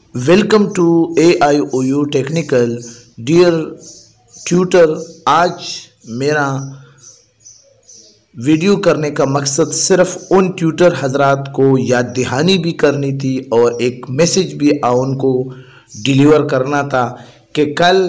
Welcome to AIOU technical dear tutor. आज मेरा video करने का मकसद सिर्फ उन ट्यूटर हजरात को याद दहानी भी करनी थी और एक मैसेज भी उनको डिलीवर करना था कि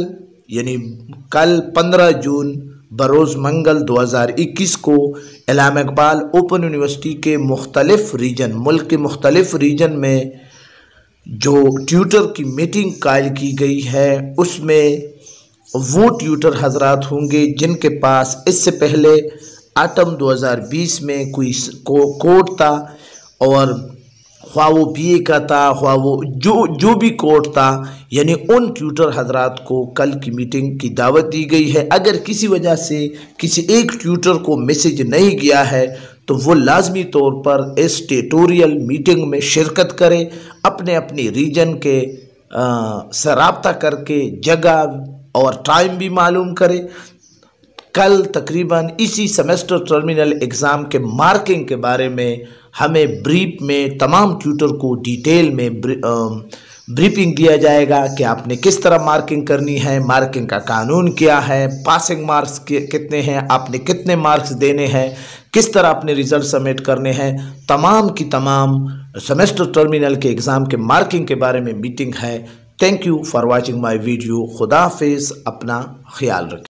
कल 15 जून बरोज़ मंगल 2021 को इलामा इकबाल ओपन यूनिवर्सिटी के मुल्क के मुख्तलिफ रीजन में जो ट्यूटर की मीटिंग कायल की गई है उसमें वो ट्यूटर हजरात होंगे जिनके पास इससे पहले आटम 2020 में कोई कोड था और ख्वाह वो BA का था ख्वाह वो जो भी कोड था, यानी उन ट्यूटर हजरात को कल की मीटिंग की दावत दी गई है। अगर किसी वजह से किसी एक ट्यूटर को मैसेज नहीं गया है तो वो लाजमी तौर पर इस ट्यूटोरियल मीटिंग में शिरकत करे, अपने अपनी रीजन के से राब्ता करके जगह और टाइम भी मालूम करे। कल तकरीबन इसी सेमेस्टर टर्मिनल एग्ज़ाम के मार्किंग के बारे में हमें ब्रीफ में तमाम ट्यूटर को डिटेल में ब्रीफिंग दिया जाएगा कि आपने किस तरह मार्किंग करनी है, मार्किंग का कानून क्या है, पासिंग मार्क्स कितने हैं, आपने कितने मार्क्स देने हैं, किस तरह अपने रिज़ल्ट सबमिट करने हैं। तमाम की तमाम सेमेस्टर टर्मिनल के एग्ज़ाम के मार्किंग के बारे में मीटिंग है। Thank you for watching my video. खुदा हाफिज़, अपना ख्याल रखें।